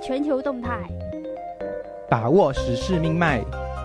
全球动态， 把握时事命脉，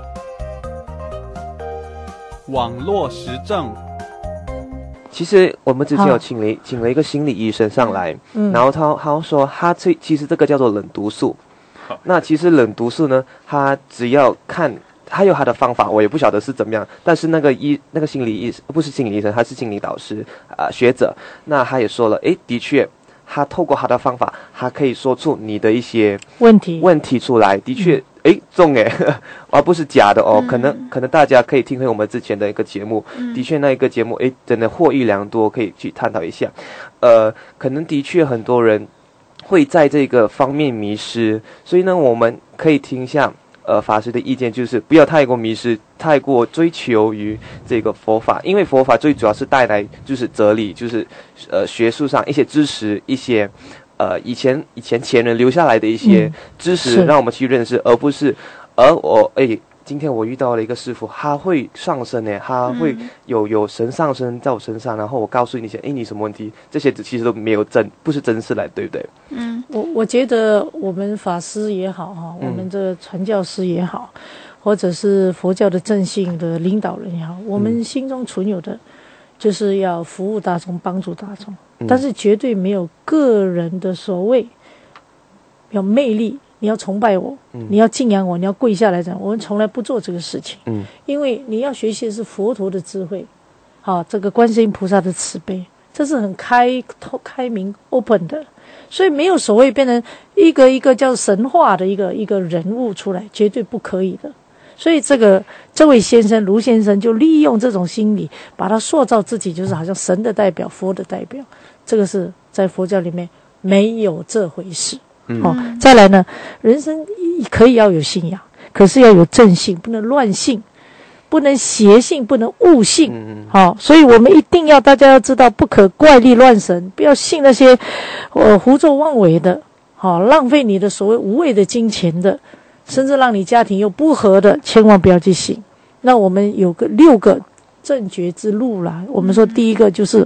网络时政。 其实我们之前有请了一个心理医生上来，然后他说其实这个叫做冷毒素。那其实冷毒素呢，他只要看他有他的方法，我也不晓得是怎么样。但是那个心理医生不是心理医生，他是心理导师学者。那他也说了，的确，他透过他的方法，他可以说出你的一些问题出来，的确。中而不是假的哦。可能大家可以听回我们之前的一个节目，的确那一个节目真的获益良多，可以去探讨一下。可能的确很多人会在这个方面迷失，所以呢，我们可以听一下法师的意见，就是不要太过迷失，太过追求于这个佛法，因为佛法最主要是带来就是哲理，就是学术上一些知识，一些以前人留下来的一些知识，让我们去认识，而不是今天我遇到了一个师父，他会上身他会有神上身在我身上，然后我告诉你一些你什么问题，这些其实都没有不是真实来，对不对？ 我觉得我们法师也好我们这传教士也好，或者是佛教的正信的领导人也好，我们心中存有的就是要服务大众，帮助大众，但是绝对没有个人的所谓有魅力，你要崇拜我，你要敬仰我，你要跪下来讲，我们从来不做这个事情。因为你要学习的是佛陀的智慧，这个观世音菩萨的慈悲，这是很开明 open 的，所以没有所谓变成一个叫神话的一个人物出来，绝对不可以的。所以这位先生卢先生就利用这种心理，把他塑造自己就是好像神的代表，佛的代表，这个是在佛教里面没有这回事。再来呢，人生可以要有信仰，可是要有正信，不能乱信，不能邪信，不能误信。所以我们一定要大家要知道，不可怪力乱神，不要信那些胡作妄为的，浪费你的所谓无谓的金钱的，甚至让你家庭又不和的，千万不要去信。那我们有6个正觉之路啦。我们说第一个就是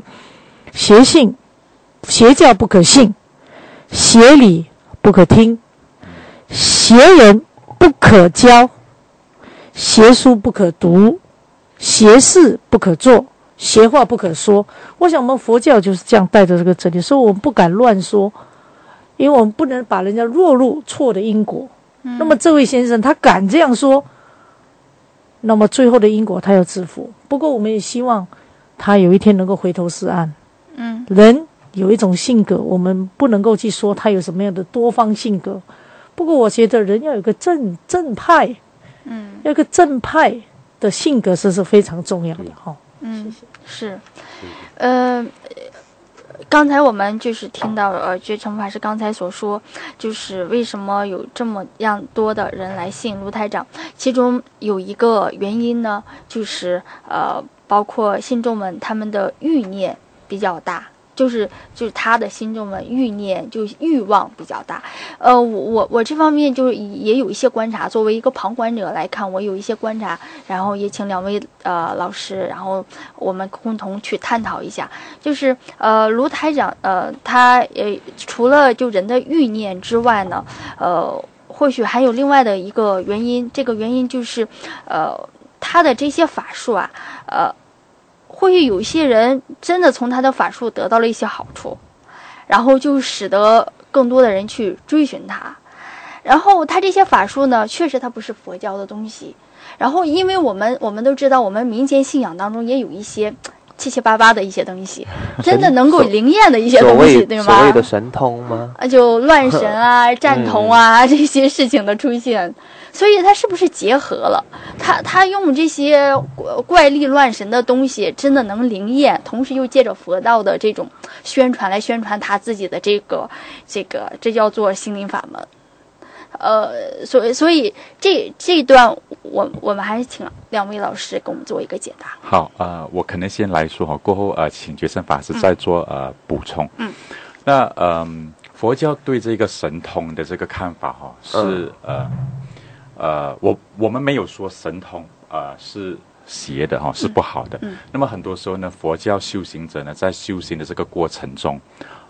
邪教不可信，邪理不可听，邪人不可交，邪书不可读，邪事不可做，邪话不可说。我想我们佛教就是这样带着这个真理，所以我们不敢乱说，因为我们不能把人家落入错的因果。那么这位先生他敢这样说，那么最后的因果他要自负。不过我们也希望他有一天能够回头是岸。人有一种性格，我们不能够去说他有什么样的多方性格。不过我觉得人要有个正派，要有一个正派的性格是非常重要的谢谢。 刚才我们就是听到觉诚法师刚才所说，就是为什么有这么样多的人来信卢台长，其中有一个原因呢，就是包括信众们他们的欲念比较大，就是他的信众们欲念就是欲望比较大。我这方面就是也有一些观察，作为一个旁观者来看，我有一些观察，然后也请2位老师，然后我们共同去探讨一下。就是卢台长他除了就人的欲念之外呢，或许还有另外的一个原因，这个原因就是他的这些法术或许有一些人真的从他的法术得到了一些好处，然后就使得更多的人去追寻他。然后他这些法术呢，确实他不是佛教的东西。然后因为我们都知道，我们民间信仰当中也有一些七七八八的一些东西，真的能够灵验的一些东西，对吗？ 所谓的神通吗？ 就乱神战童这些事情的出现。所以他是不是结合了他用这些怪力乱神的东西真的能灵验，同时又借着佛道的这种宣传来宣传他自己的这叫做心灵法门。所以这一段我们还是请2位老师给我们做一个解答。 好，我可能先来说过后请觉诚法师再做补充。那佛教对这个神通的这个看法是我们没有说神通是邪的是不好的。那么很多时候呢，佛教修行者呢在修行的这个过程中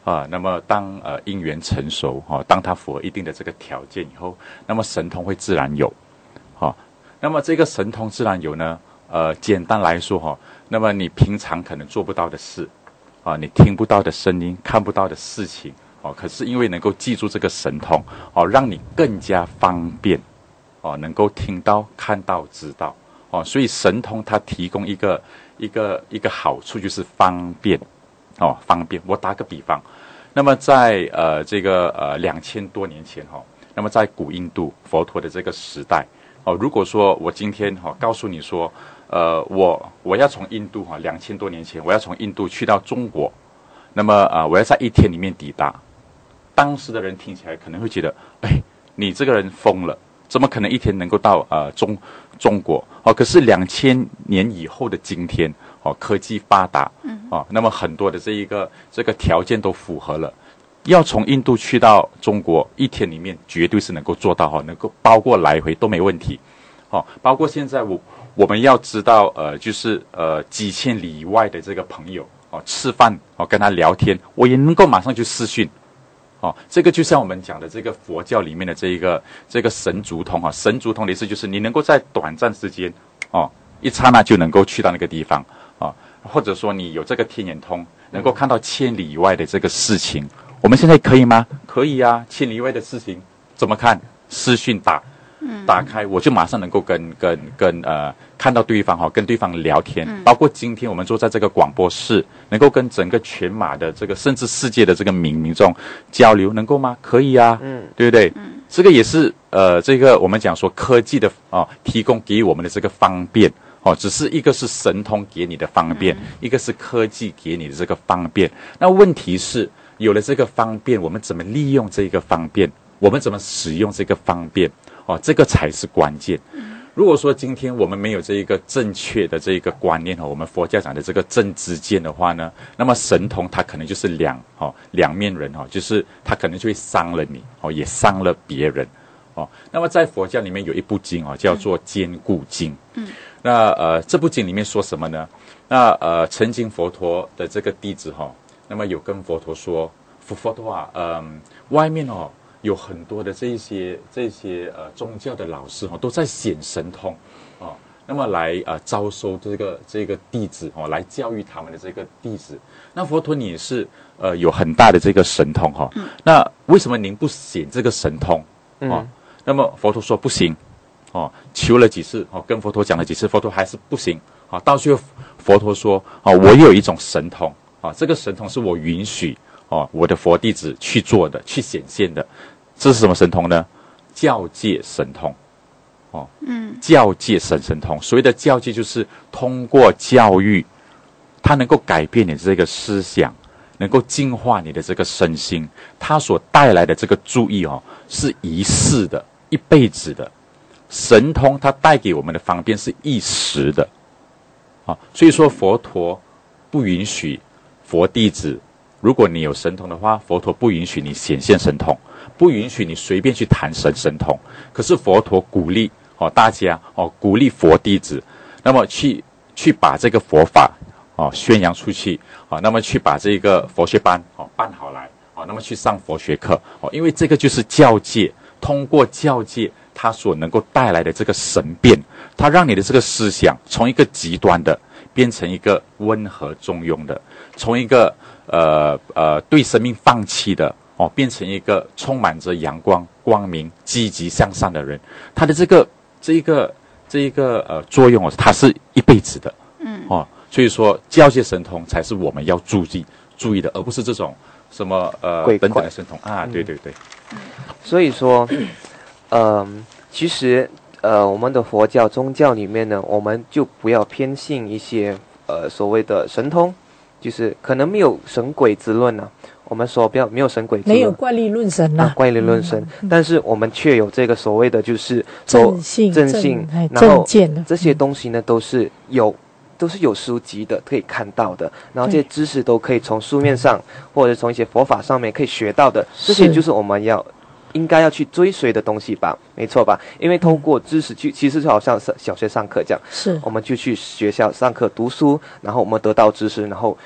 那么当因缘成熟当它符合一定的这个条件以后，那么神通会自然有那么这个神通自然有呢简单来说那么你平常可能做不到的事你听不到的声音，看不到的事情可是因为能够记住这个神通让你更加方便能够听到、看到、知道所以神通它提供一个好处就是方便方便。我打个比方，那么在这个2000多年前那么在古印度佛陀的这个时代如果说我今天告诉你说我要从印度2000多年前我要从印度去到中国，那么我要在1天里面抵达，当时的人听起来可能会觉得你这个人疯了，怎么可能1天能够到中国可是2000年以后的今天科技发达那么很多的这个条件都符合了，要从印度去到中国1天里面绝对是能够做到能够包括来回都没问题包括现在我们要知道就是几千里以外的这个朋友吃饭跟他聊天，我也能够马上就视讯这个就像我们讲的这个佛教里面的这个神足通神足通的意思就是你能够在短暂时间一刹那就能够去到那个地方或者说你有这个天眼通，能够看到千里以外的这个事情。我们现在可以吗？可以啊，千里以外的事情怎么看？视讯打开，我就马上能够跟看到对方跟对方聊天，包括今天我们坐在这个广播室，能够跟整个全马的这个甚至世界的这个民众交流，能够吗？可以啊，对不对？这个也是这个我们讲说科技的提供给我们的这个方便只是一个是神通给你的方便，一个是科技给你的这个方便。那问题是有了这个方便，我们怎么利用这个方便？我们怎么使用这个方便？这个才是关键。如果说今天我们没有这一个正确的这一个观念我们佛教讲的这个正知见的话呢，那么神通它可能就是两面人就是它可能就会伤了你也伤了别人那么在佛教里面有一部经叫做坚固经。那这部经里面说什么呢？那曾经佛陀的这个弟子那么有跟佛陀说，佛陀外面有很多的这些宗教的老师都在显神通那么来招收这个弟子来教育他们的这个弟子。那佛陀你也是有很大的这个神通那为什么您不显这个神通那么佛陀说不行求了几次跟佛陀讲了几次，佛陀还是不行到最后佛陀说我有一种神通这个神通是我允许我的佛弟子去做的，去显现的。这是什么神通呢？教界神通教界神通。所谓的教界就是通过教育，它能够改变你的这个思想，能够净化你的这个身心，它所带来的这个注意是一世的，一辈子的。神通它带给我们的方便是一时的所以说佛陀不允许佛弟子，如果你有神通的话，佛陀不允许你显现神通，不允许你随便去谈神通。可是佛陀鼓励大家鼓励佛弟子，那么去把这个佛法宣扬出去那么去把这个佛学班办好来那么去上佛学课因为这个就是教界，通过教界它所能够带来的这个神变，它让你的这个思想从一个极端的变成一个温和中庸的，从一个对生命放弃的变成一个充满着阳光、光明、积极向上的人。它的这一个作用它是一辈子的所以说教界神通才是我们要注意的，而不是这种什么等等的神通对对对。 所以说其实我们的佛教宗教里面呢，我们就不要偏信一些所谓的神通，就是可能没有神鬼之论我们说不要没有神鬼之论， 没有怪力论神怪力论神但是我们却有这个所谓的就是正信然后见这些东西呢都是有书籍的，可以看到的，然后这些知识都可以从书面上或者从一些佛法上面可以学到的，这些就是我们应该要去追随的东西吧，没错吧？因为通过知识其实就好像小学上课这样， 是我们就去学校上课读书，然后我们得到知识，然后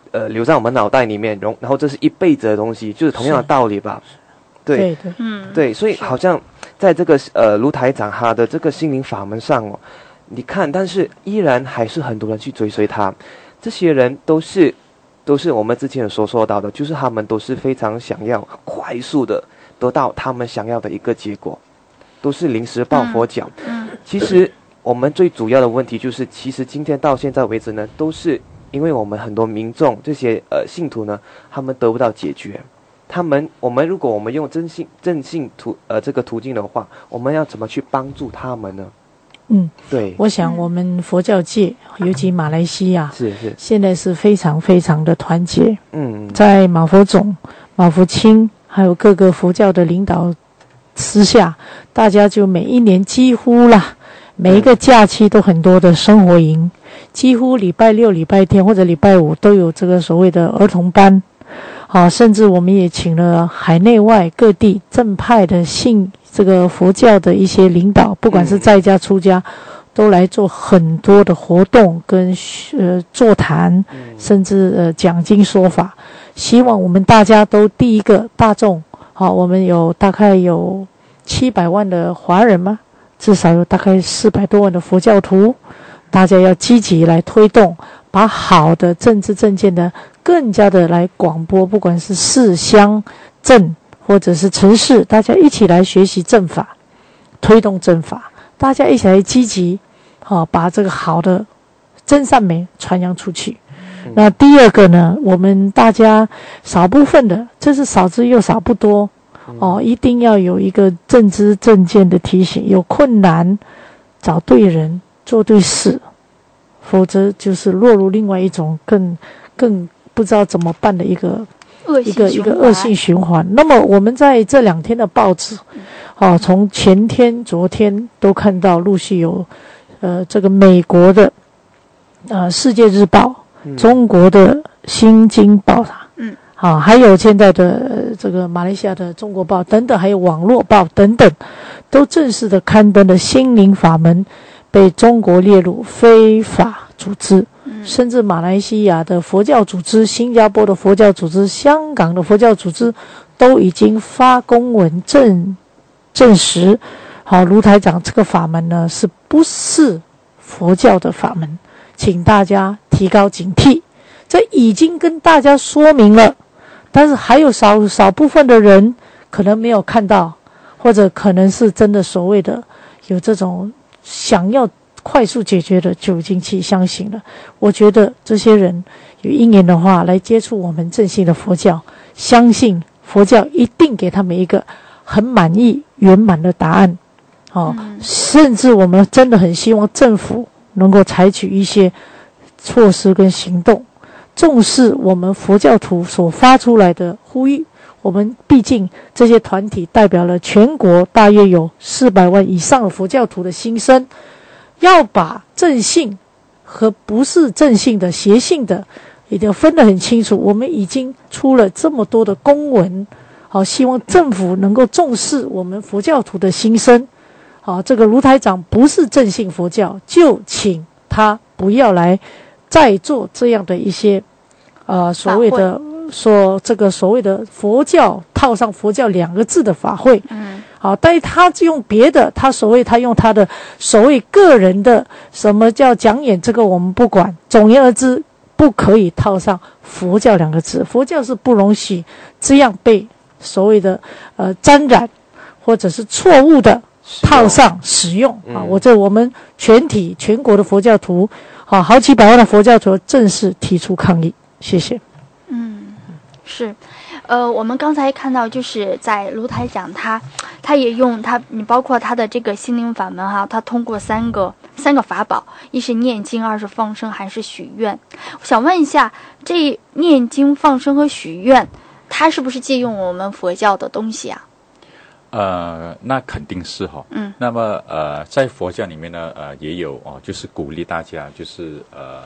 留在我们脑袋里面，然后这是一辈子的东西，就是同样的道理吧。对，对，所以好像在这个卢台长他的这个心灵法门上哦，你看，但是依然还是很多人去追随他，这些人都是我们之前所说到的，就是他们都是非常想要快速的得到他们想要的一个结果，都是临时抱佛脚。其实我们最主要的问题就是，其实今天到现在为止呢，都是因为我们很多民众这些信徒呢，他们得不到解决。我们如果我们用正信这个途径的话，我们要怎么去帮助他们呢？对， 我想我们佛教界，尤其马来西亚， 是现在是非常非常的团结。在马佛总、马福清还有各个佛教的领导之下，大家就每一年几乎啦，每一个假期都很多的生活营，几乎礼拜六、礼拜天或者礼拜五都有这个所谓的儿童班。甚至我们也请了海内外各地正派的这个佛教的一些领导，不管是在家出家，都来做很多的活动跟座谈，甚至讲经说法，希望我们大家都第一个大众，我们大概有700万的华人嘛，至少有大概400多万的佛教徒，大家要积极来推动，把好的政治政见的更加的来广播，不管是市乡镇或者是城市，大家一起来学习正法，推动正法，大家一起来积极把这个好的真善美传扬出去。那第二个呢，我们大家少部分的，这是少之又少不多一定要有一个正知正见的提醒，有困难找对人做对事，否则就是落入另外一种更不知道怎么办的一个恶性循环。那么我们在这2天的报纸从前天昨天都看到陆续有这个美国的世界日报，中国的新京报还有现在的这个马来西亚的中国报等等，还有网络报等等，都正式的刊登了心灵法门被中国列入非法组织，甚至马来西亚的佛教组织、新加坡的佛教组织、香港的佛教组织都已经发公文证实卢台长这个法门呢是不是佛教的法门，请大家提高警惕。这已经跟大家说明了，但是还有少部分的人可能没有看到，或者可能是真的所谓的有这种想要快速解决的，就已经去相信了。我觉得这些人有因缘的话来接触我们正信的佛教，相信佛教一定给他们一个很满意圆满的答案甚至我们真的很希望政府能够采取一些措施跟行动，重视我们佛教徒所发出来的呼吁。我们毕竟这些团体代表了全国大约有400万以上的佛教徒的心声，要把正信和不是正信的邪信的一定分得很清楚。我们已经出了这么多的公文，希望政府能够重视我们佛教徒的心声。这个卢台长不是正信佛教，就请他不要来再做这样的一些所谓的佛教套上佛教2个字的法会。但是他用别的，他用他的所谓个人的什么叫讲演，这个我们不管。总而言之，不可以套上佛教2个字，佛教是不容许这样被所谓的沾染或者是错误的套上使用我们全国的佛教徒好几百万的佛教徒正式提出抗议。谢谢。 是我们刚才看到就是在卢台长他也用你包括他的这个心灵法门他通过三个法宝，一是念经，二是放生，还是许愿。我想问一下，这念经、放生和许愿，他是不是借用我们佛教的东西啊？ 那肯定是那么在佛教里面呢也有就是鼓励大家就是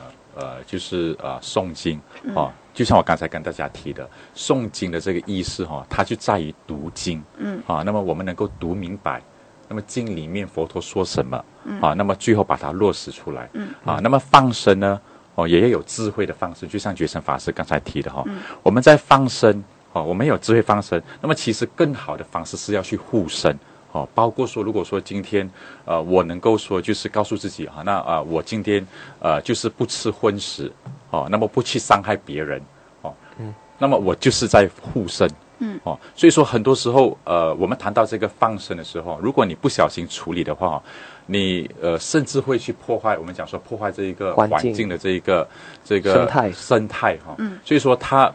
诵经就像我刚才跟大家提的，诵经的这个意思它就在于读经那么我们能够读明白那么经里面佛陀说什么那么最后把它落实出来那么放生呢也要有智慧的放生，就像觉生法师刚才提的我们在放生我们有智慧放生，那么其实更好的方式是要去护生包括说，如果说今天我能够说就是告诉自己那我今天就是不吃荤食那么不去伤害别人那么我就是在护生所以说很多时候我们谈到这个放生的时候，如果你不小心处理的话你甚至会去破坏，我们讲说破坏这一个环境的这个生态所以说它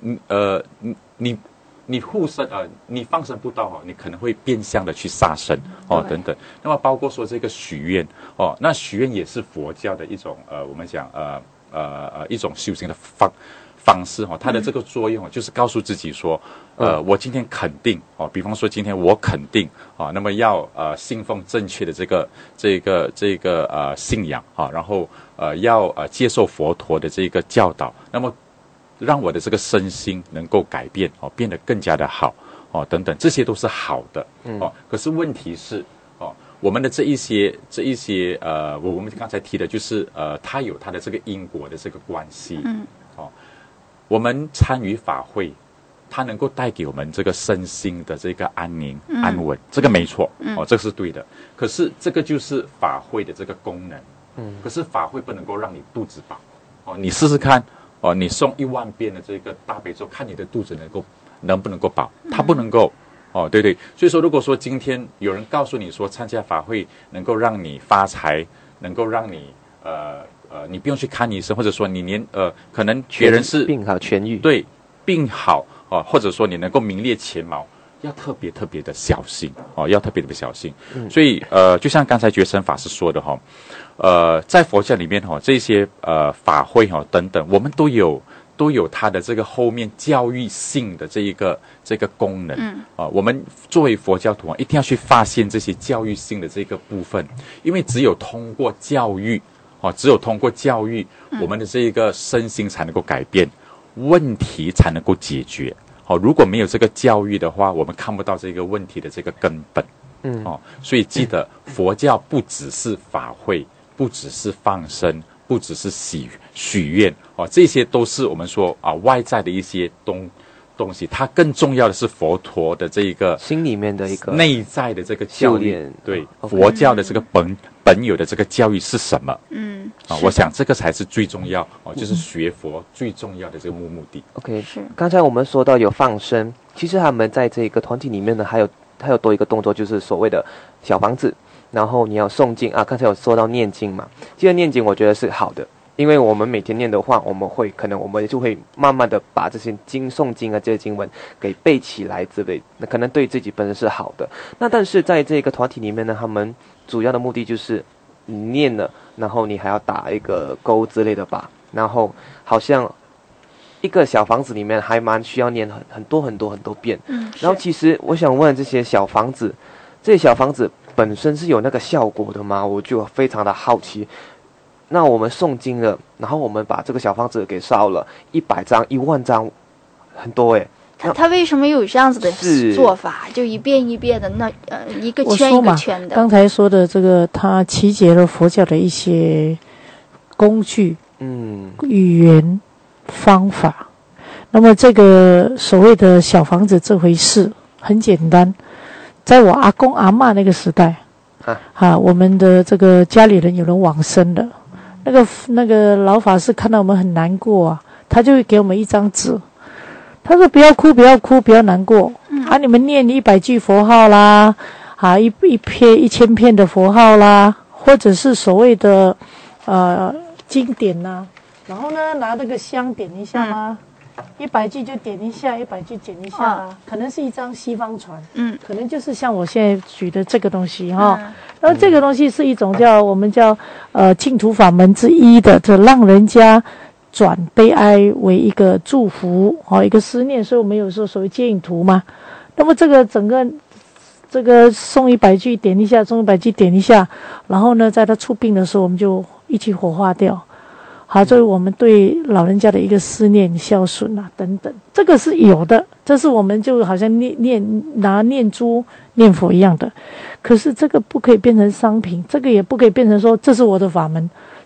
你护生你放生不到你可能会变相的去杀生等等。那么包括说这个许愿那许愿也是佛教的一种我们讲一种修行的方式它的这个作用就是告诉自己说我今天肯定比方说今天我肯定那么要信奉正确的这个信仰然后要接受佛陀的这个教导，那么让我的这个身心能够改变变得更加的好等等，这些都是好的可是问题是我们的这一些我们刚才提的就是它有它的这个因果的这个关系我们参与法会，它能够带给我们这个身心的这个安宁安稳，这个没错这个是对的。可是这个就是法会的这个功能可是法会不能够让你肚子饱你试试看你诵10000遍的这个大悲咒，看你的肚子能不能够饱，它不能够对对。所以说如果说今天有人告诉你说参加法会能够让你发财，能够让你你不用去看医生，或者说你连可能别人是病好痊愈， 对，病好或者说你能够名列前茅，要特别特别的小心要特别特别小心所以就像刚才觉生法师说的在佛教里面这些法会等等，我们都有它的这个后面教育性的这个功能我们作为佛教徒一定要去发现这些教育性的这个部分，因为只有通过教育我们的这个身心才能够改变，问题才能够解决如果没有这个教育的话，我们看不到这个问题的这个根本所以记得佛教不只是法会，不只是放生，不只是许愿这些都是我们说外在的一些东西，它更重要的是佛陀的这一个心里面的一个内在的这个教育对佛教的这个本有的这个教育是什么我想这个才是最重要就是学佛最重要的这个目的。 OK， 刚才我们说到有放生，其实他们在这个团体里面呢还有多一个动作，就是所谓的小房子，然后你要诵经刚才有说到念经嘛，其实念经我觉得是好的，因为我们每天念的话，我们就会慢慢的把这些诵经这些经文给背起来之类，那可能对自己本身是好的。那但是在这个团体里面呢，他们主要的目的就是你念了，然后你还要打一个勾之类的吧，然后好像一个小房子里面还蛮需要念很多遍然后其实我想问这些小房子本身是有那个效果的吗？我就非常的好奇。那我们诵经了，然后我们把这个小房子给烧了100张10000张，很多他为什么有这样子的做法？就一遍一遍的，那一个圈一个圈的。 刚才说的这个，他集结了佛教的一些工具、语言、方法。那么这个所谓的小房子这回事很简单，在我阿公阿嬷那个时代我们的这个家里人有人往生了，那个老法师看到我们很难过他就会给我们一张纸。他说不要哭不要哭不要难过你们念100句佛号啦1000片的佛号啦，或者是所谓的经典啦，然后呢拿那个香点一下吗100句就点一下，100句点一下可能是一张西方船可能就是像我现在举的这个东西然后这个东西是一种我们叫净土法门之一的，这让人家转悲哀为一个祝福一个思念，所以我们有时候所谓接引图嘛。那么这个整个这个诵100句点一下，诵100句点一下，然后呢在他出殡的时候我们就一起火化掉，好作为我们对老人家的一个思念孝顺等等，这个是有的，这是我们就好像拿念珠念佛一样的。可是这个不可以变成商品，这个也不可以变成说这是我的法门，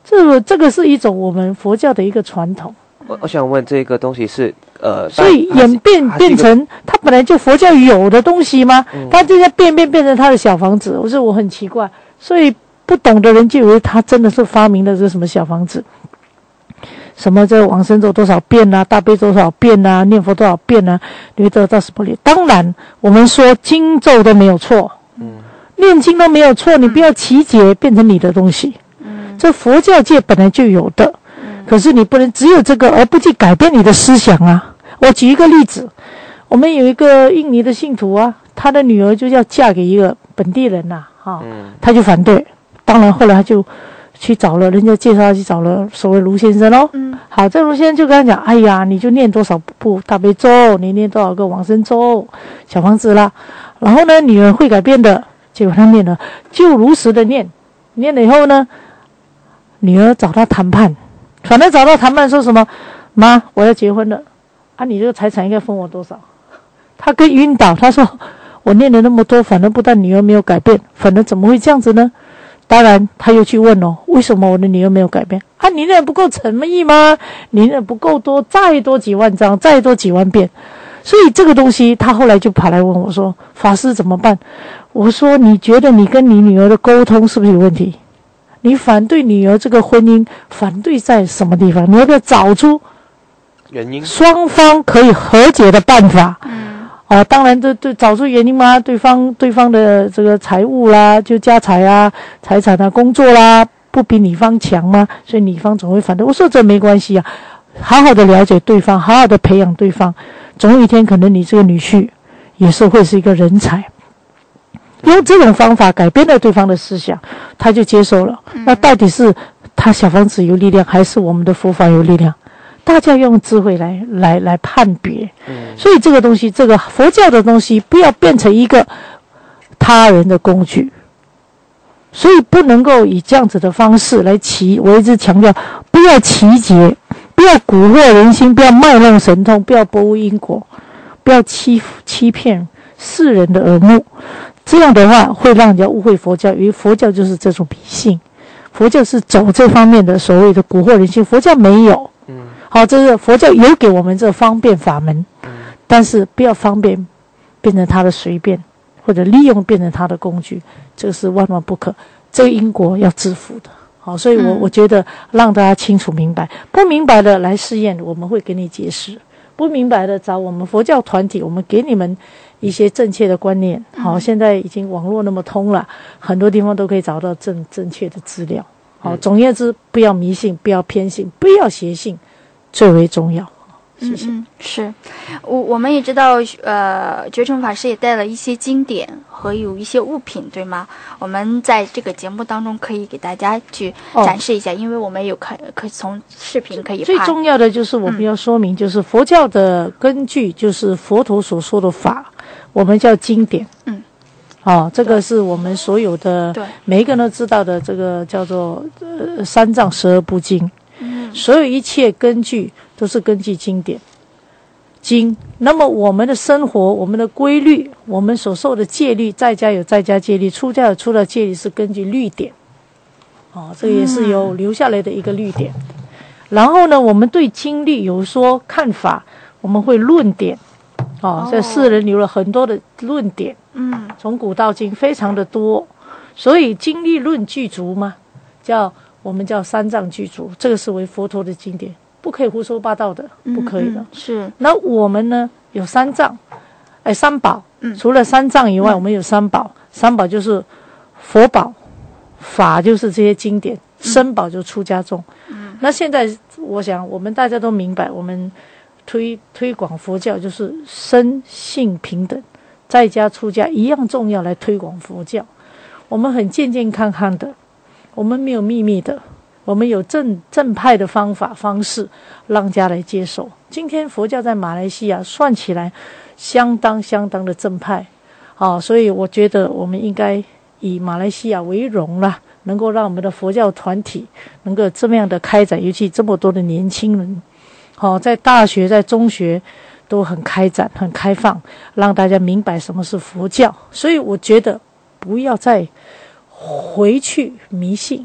这个是一种我们佛教的一个传统。 我想问，这个东西是所以演变成它本来就佛教有的东西吗？它这些变成他的小房子，我很奇怪，所以不懂的人就以为他真的是发明了这什么小房子，什么这往生咒多少遍啊，大悲咒多少遍啊，念佛多少遍啊，你会得到什么力？当然，我们说经咒都没有错，念经都没有错，你不要奇结变成你的东西，这佛教界本来就有的。可是你不能只有这个而不去改变你的思想啊！我举一个例子，我们有一个印尼的信徒啊，他的女儿就要嫁给一个本地人呐，他就反对。当然后来他就去找了人家介绍，他去找了所谓卢先生咯。好，这卢先生就跟他讲，哎呀，你就念多少部大悲咒，你念多少个往生咒，小房子啦。然后呢，女儿会改变的，结果他念了，就如实的念了以后呢，女儿找他谈判。反正找到谈判说什么，妈，我要结婚了，啊，你这个财产应该分我多少？他跟晕倒，他说我念了那么多，反正不但女儿没有改变，反正怎么会这样子呢？当然，他又去问为什么我的女儿没有改变？啊，你念不够诚意吗？你念不够多，再多几万张，再多几万遍。所以这个东西，他后来就跑来问我说，法师怎么办？我说，你觉得你跟你女儿的沟通是不是有问题？你反对女儿这个婚姻，反对在什么地方？你要不要找出原因？ 双方可以和解的办法。当然对，找出原因嘛，对方的这个财务啦，就家财啊、财产啊、工作啦，不比女方强吗？所以女方总会反对。我说这没关系啊，好好的了解对方，好好的培养对方，总有一天可能你这个女婿也是会是一个人才。用这种方法改变了对方的思想，他就接受了。那到底是他小房子有力量，还是我们的佛法有力量？大家用智慧来判别。所以这个东西，这个佛教的东西，不要变成一个他人的工具。所以不能够以这样子的方式来我一直强调，不要奇结，不要蛊惑人心，不要卖弄神通，不要驳无因果，不要欺骗世人的耳目。这样的话会让人家误会佛教，因为佛教就是这种迷信，佛教是走这方面的所谓的蛊惑人心，佛教没有。好，这是佛教有给我们这方便法门，但是不要方便变成他的随便，或者利用变成他的工具，这个是万万不可。这个因果要自负的。好，所以我觉得让大家清楚明白，不明白的来试验，我们会给你解释；不明白的找我们佛教团体，我们给你们一些正确的观念。好，现在已经网络那么通了，很多地方都可以找到正确的资料。好，总而言之，不要迷信，不要偏信，不要邪信，最为重要。谢谢。 是，我们也知道，觉诚法师也带了一些经典和有一些物品，对吗？我们在这个节目当中可以给大家去展示一下，因为我们有可从视频可以拍。 最重要的就是我们要说明，就是佛教的根据就是佛陀所说的法，我们叫经典。这个是我们所有的每一个人都知道的，这个叫做三藏十二部经。所有一切根据都是根据经典经。那么我们的生活，我们的规律，我们所受的戒律，在家有在家戒律，出家有出家戒律，是根据律典。这个也是有留下来的一个律典。然后呢，我们对经律有说看法，我们会论点。这世人有了很多的论点。从古到今非常的多，所以经律论具足嘛，我们叫三藏具足，这个是为佛陀的经典，不可以胡说八道的，不可以的。 是。 那我们呢有三藏，三宝。除了三藏以外，我们有三宝。三宝就是佛宝，法就是这些经典，身宝就出家众。那现在我想我们大家都明白，我们推广佛教就是身性平等，在家出家一样重要，来推广佛教。我们很健健康康的，我们没有秘密的，我们有正派的方式让家来接受。今天佛教在马来西亚算起来相当的正派。所以我觉得我们应该以马来西亚为荣啦，能够让我们的佛教团体能够这么样的开展，尤其这么多的年轻人，在大学在中学都很开展很开放，让大家明白什么是佛教。所以我觉得不要再回去迷信，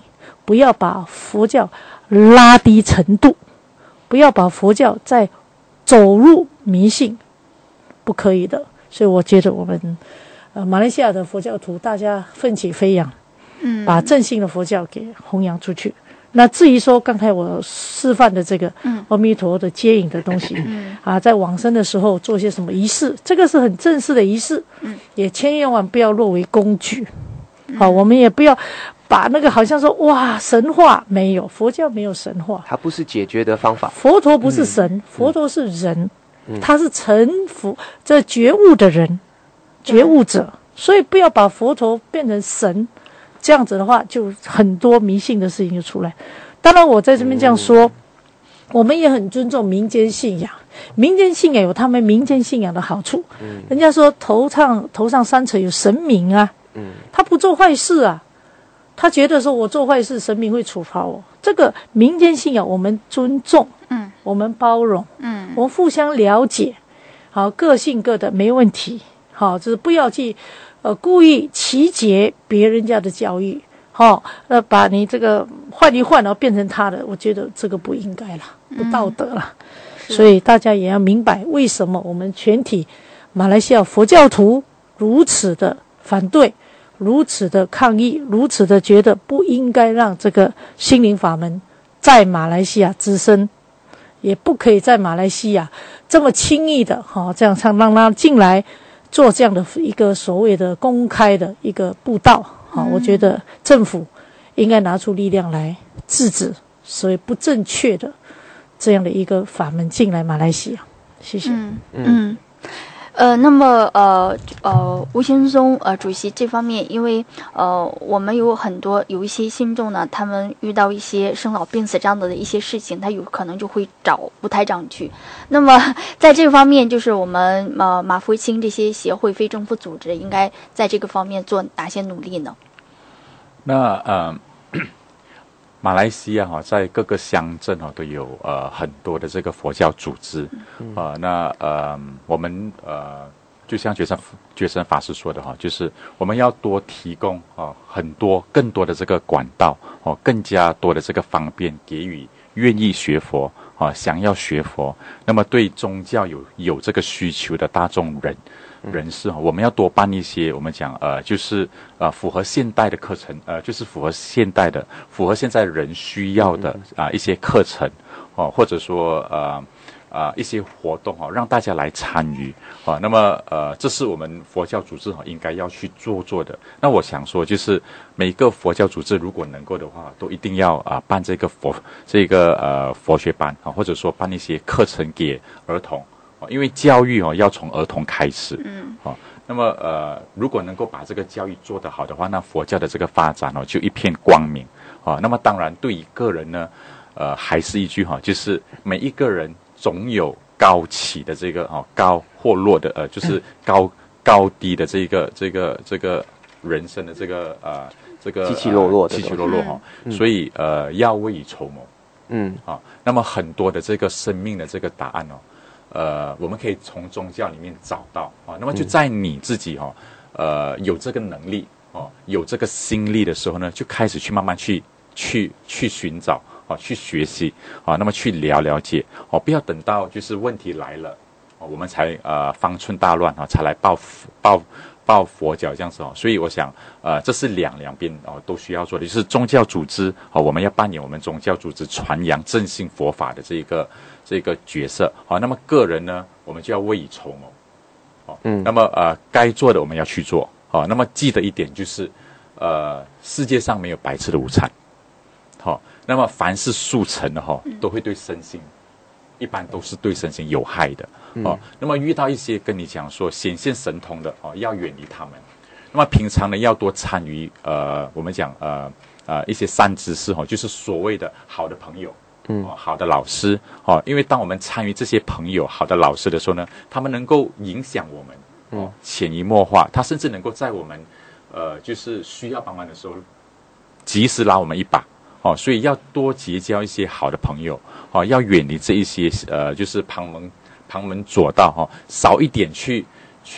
不要把佛教拉低程度，不要把佛教再走入迷信，不可以的。所以我觉得我们马来西亚的佛教徒大家奋起飞扬，把正信的佛教给弘扬出去。那至于说刚才我示范的这个阿弥陀的接引的东西，在往生的时候做些什么仪式，这个是很正式的仪式，也千万不要落为工具。好，我们也不要把那个好像说哇神话，没有，佛教没有神话， 它不是解决的方法。 佛陀不是神，佛陀是人，他是成佛这觉悟的人，觉悟者，所以不要把佛陀变成神。这样子的话，就很多迷信的事情就出来。当然，我在这边这样说，我们也很尊重民间信仰。民间信仰有他们民间信仰的好处。人家说头上三尺有神明啊，他不做坏事啊，他觉得说我做坏事，神明会处罚我。这个民间信仰我们尊重，我们包容，我们互相了解，好，各信各的没问题。好，就是不要去。故意曲解别人家的教育，把你这个换一换，然后变成他的，我觉得这个不应该了，不道德了。所以大家也要明白，为什么我们全体马来西亚佛教徒如此的反对，如此的抗议，如此的觉得不应该让这个心灵法门在马来西亚滋生，也不可以在马来西亚这么轻易的这样让他进来。做这样的一个所谓的公开的一个布道，我觉得政府应该拿出力量来制止所谓不正确的这样的一个法门进来马来西亚。谢谢。 那么吴先松主席这方面，因为我们有一些信众呢，他们遇到一些生老病死这样的一些事情，他有可能就会找吴台长去。那么在这个方面，就是我们马福清这些协会非政府组织应该在这个方面做哪些努力呢？ 那马来西亚在各个乡镇都有很多的这个佛教组织，我们就像觉生法师说的就是我们要多提供更多的这个管道更加多的这个方便给予愿意学佛想要学佛，那么对宗教有这个需求的大众人士我们要多办一些我们讲就是符合现代的课程，就是符合现在人需要的一些课程或者说一些活动让大家来参与那么这是我们佛教组织应该要去做的。那我想说，就是每个佛教组织如果能够的话，都一定要办这个佛学班或者说办一些课程给儿童。因为教育要从儿童开始，那么如果能够把这个教育做得好的话，那佛教的这个发展就一片光明那么当然对于个人呢，还是一句就是每一个人总有高起的这个高或落的就是高低的这个人生的这个起起落落， 所以要未雨绸缪，那么很多的这个生命的这个答案我们可以从宗教里面找到那么就在你自己有这个能力有这个心力的时候呢，就开始去慢慢去寻找去学习那么去了解不要等到就是问题来了我们才方寸大乱才来抱佛脚这样子所以我想这是两边都需要做的，就是宗教组织我们要扮演我们宗教组织传扬正信佛法的这个角色那么个人呢，我们就要未雨绸缪那么该做的我们要去做那么记得一点就是世界上没有白吃的午餐那么凡是速成的都会对身心一般都是对身心有害的那么遇到一些跟你讲说显现神通的要远离他们。那么平常呢要多参与我们讲一些善知识就是所谓的好的朋友好的老师因为当我们参与这些朋友好的老师的时候呢，他们能够影响我们潜移默化，他甚至能够在我们就是需要帮忙的时候及时拉我们一把所以要多结交一些好的朋友要远离这一些就是旁门左道少一点去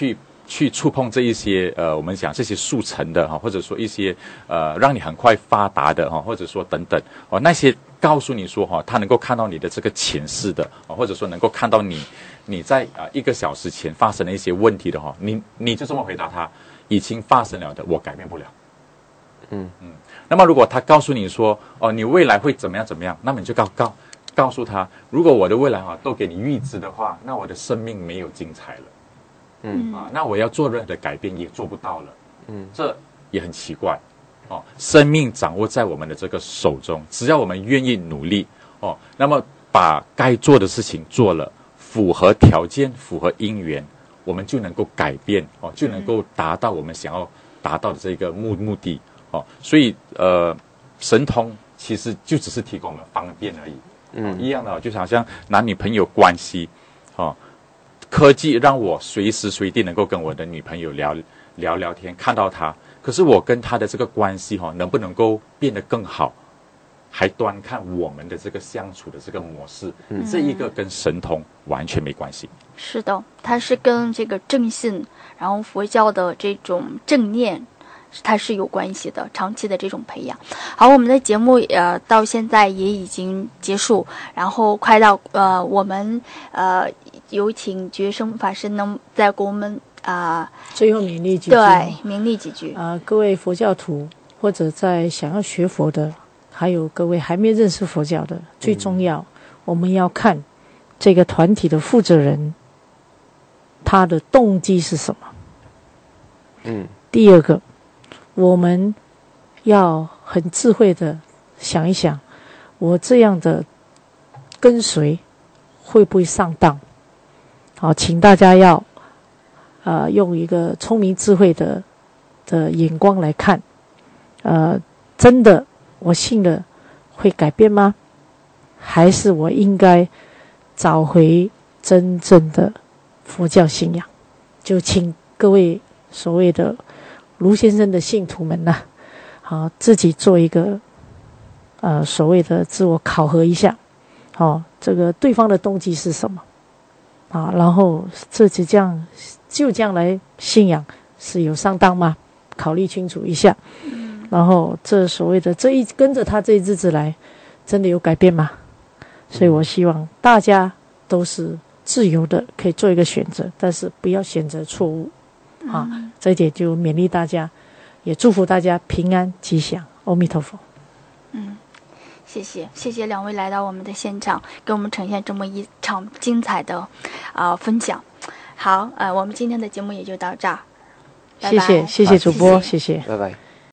去触碰这一些我们讲这些速成的或者说一些让你很快发达的或者说等等那些告诉你说他能够看到你的这个前世的或者说能够看到你在1个小时前发生的一些问题的你就这么回答他，已经发生了的，我改变不了。那么如果他告诉你说你未来会怎么样怎么样，那么你就告诉他，如果我的未来都给你预知的话，那我的生命没有精彩了。那我要做任何的改变也做不到了。这也很奇怪。生命掌握在我们的这个手中，只要我们愿意努力那么把该做的事情做了，符合条件，符合因缘，我们就能够改变就能够达到我们想要达到的这个目的所以神通其实就只是提供我们方便而已。一样的，就好像男女朋友关系科技让我随时随地能够跟我的女朋友聊天，看到她，可是我跟她的这个关系能不能够变得更好，还端看我们的这个相处的这个模式。这一个跟神通完全没关系。 是的，它是跟这个正信，然后佛教的这种正念它是有关系的，长期的这种培养。好，我们的节目到现在也已经结束，然后快到我们有请觉生法师能再给我们最后勉励几句。 对，勉励几句各位佛教徒或者在想要学佛的，还有各位还没认识佛教的，最重要我们要看这个团体的负责人他的动机是什么。第二个，我们要很智慧的想一想，我这样的跟随会不会上当。好，请大家要用一个聪明智慧的眼光来看，真的我信了会改变吗？还是我应该找回真正的佛教信仰？就请各位所谓的卢先生的信徒们呢，好，自己做一个所谓的自我考核一下，这个对方的动机是什么然后就这样来信仰是有上当吗？考虑清楚一下。然后这所谓的跟着他这一日子来，真的有改变吗？所以我希望大家都是自由的，可以做一个选择，但是不要选择错误这一点就勉励大家，也祝福大家平安吉祥。阿弥陀佛。 谢谢两位来到我们的现场，给我们呈现这么一场精彩的分享。好，我们今天的节目也就到这儿。 谢谢主播，谢谢， 拜拜。